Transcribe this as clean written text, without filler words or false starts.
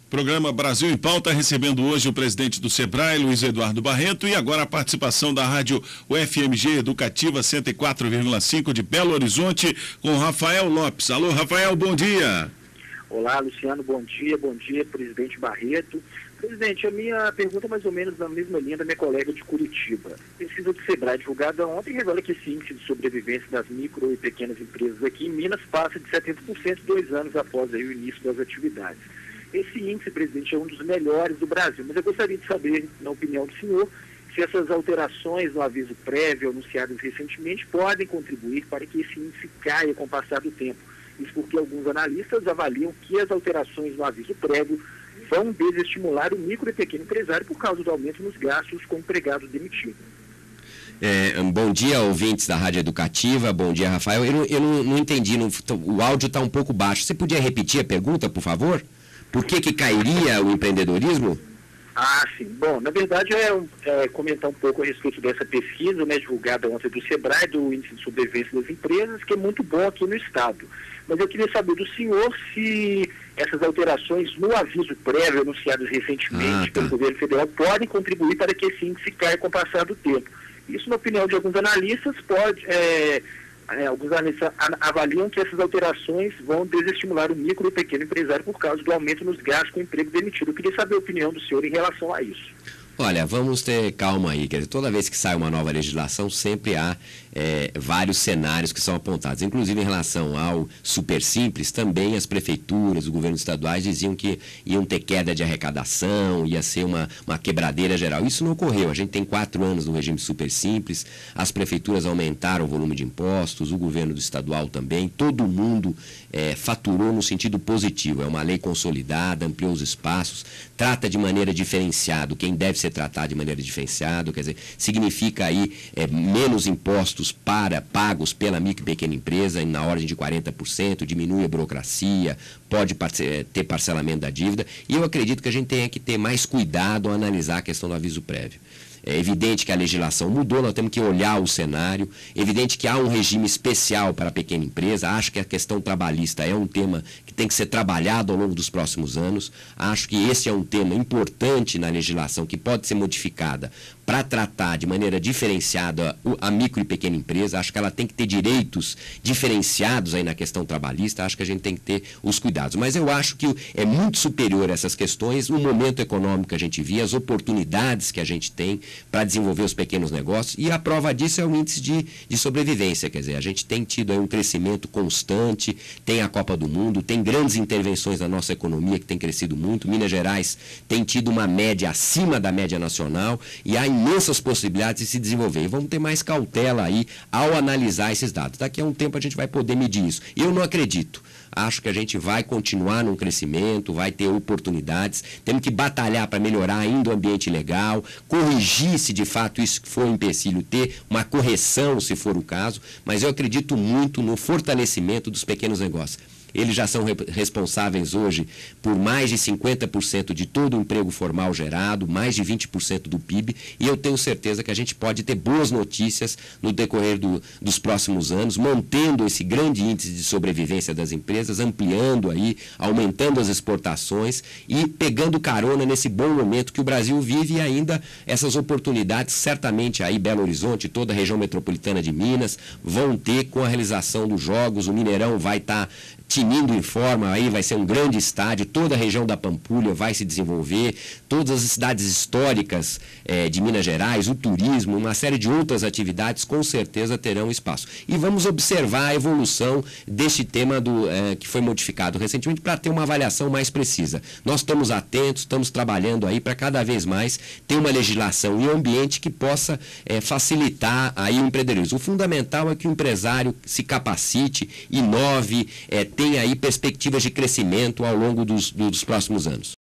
Programa Brasil em Pauta, recebendo hoje o presidente do Sebrae, Luiz Eduardo Barreto, e agora a participação da rádio UFMG Educativa 104,5 de Belo Horizonte, com Rafael Lopes. Alô, Rafael, bom dia. Olá, Luciano, bom dia, presidente Barreto. Presidente, a minha pergunta é mais ou menos na mesma linha da minha colega de Curitiba. Pesquisa do Sebrae divulgada ontem revela que esse índice de sobrevivência das micro e pequenas empresas aqui em Minas passa de 70% 2 anos após aí o início das atividades. Esse índice, presidente, é um dos melhores do Brasil, mas eu gostaria de saber, na opinião do senhor, se essas alterações no aviso prévio anunciadas recentemente podem contribuir para que esse índice caia com o passar do tempo. Isso porque alguns analistas avaliam que as alterações no aviso prévio vão desestimular o micro e pequeno empresário por causa do aumento nos gastos com empregados demitidos. Bom dia, ouvintes da Rádio Educativa. Bom dia, Rafael. Eu não entendi, o áudio está um pouco baixo. Você podia repetir a pergunta, por favor? Por que cairia o empreendedorismo? Ah, sim. Bom, na verdade é comentar um pouco a respeito dessa pesquisa, né, divulgada ontem do Sebrae, do Índice de Sobrevivência das Empresas, que é muito bom aqui no Estado. Mas eu queria saber do senhor se essas alterações no aviso prévio anunciados recentemente pelo governo federal podem contribuir para que esse índice caia com o passar do tempo. Isso, na opinião de alguns analistas, alguns analistas avaliam que essas alterações vão desestimular o micro e pequeno empresário por causa do aumento nos gastos com emprego demitido. Eu queria saber a opinião do senhor em relação a isso. Olha, vamos ter calma aí, quer dizer, toda vez que sai uma nova legislação, sempre há vários cenários que são apontados. Inclusive, em relação ao Super Simples, também as prefeituras, os governos estaduais diziam que iam ter queda de arrecadação, ia ser uma quebradeira geral. Isso não ocorreu. A gente tem 4 anos no regime Super Simples, as prefeituras aumentaram o volume de impostos, o governo do estadual também, todo mundo faturou no sentido positivo. É uma lei consolidada, ampliou os espaços, trata de maneira diferenciada quem deve ser tratado de maneira diferenciada, quer dizer, significa aí menos impostos pagos pela micro e pequena empresa, na ordem de 40%, diminui a burocracia, pode ter parcelamento da dívida, e eu acredito que a gente tenha que ter mais cuidado ao analisar a questão do aviso prévio. É evidente que a legislação mudou, nós temos que olhar o cenário. É evidente que há um regime especial para a pequena empresa. Acho que a questão trabalhista é um tema que tem que ser trabalhado ao longo dos próximos anos. Acho que esse é um tema importante na legislação que pode ser modificada para tratar de maneira diferenciada a micro e pequena empresa. Acho que ela tem que ter direitos diferenciados aí na questão trabalhista. Acho que a gente tem que ter os cuidados. Mas eu acho que é muito superior a essas questões o momento econômico que a gente vive, as oportunidades que a gente tem para desenvolver os pequenos negócios, e a prova disso é o índice de sobrevivência. Quer dizer, a gente tem tido aí um crescimento constante, tem a Copa do Mundo, tem grandes intervenções na nossa economia que tem crescido muito. Minas Gerais tem tido uma média acima da média nacional e há imensas possibilidades de se desenvolver. E vamos ter mais cautela aí ao analisar esses dados. Daqui a um tempo a gente vai poder medir isso. Eu não acredito. Acho que a gente vai continuar num crescimento, vai ter oportunidades, temos que batalhar para melhorar ainda o ambiente legal, corrigir se de fato isso for um empecilho, ter uma correção se for o caso, mas eu acredito muito no fortalecimento dos pequenos negócios. Eles já são responsáveis hoje por mais de 50% de todo o emprego formal gerado, mais de 20% do PIB, e eu tenho certeza que a gente pode ter boas notícias no decorrer dos próximos anos, mantendo esse grande índice de sobrevivência das empresas, ampliando aí, aumentando as exportações e pegando carona nesse bom momento que o Brasil vive, e ainda essas oportunidades, certamente aí Belo Horizonte, toda a região metropolitana de Minas, vão ter com a realização dos Jogos. O Mineirão vai estar tinindo em forma, aí vai ser um grande estádio, toda a região da Pampulha vai se desenvolver, todas as cidades históricas de Minas Gerais, o turismo, uma série de outras atividades com certeza terão espaço. E vamos observar a evolução deste tema que foi modificado recentemente para ter uma avaliação mais precisa. Nós estamos atentos, estamos trabalhando aí para cada vez mais ter uma legislação e um ambiente que possa facilitar aí o empreendedorismo. O fundamental é que o empresário se capacite, inove, tem aí perspectivas de crescimento ao longo dos próximos anos.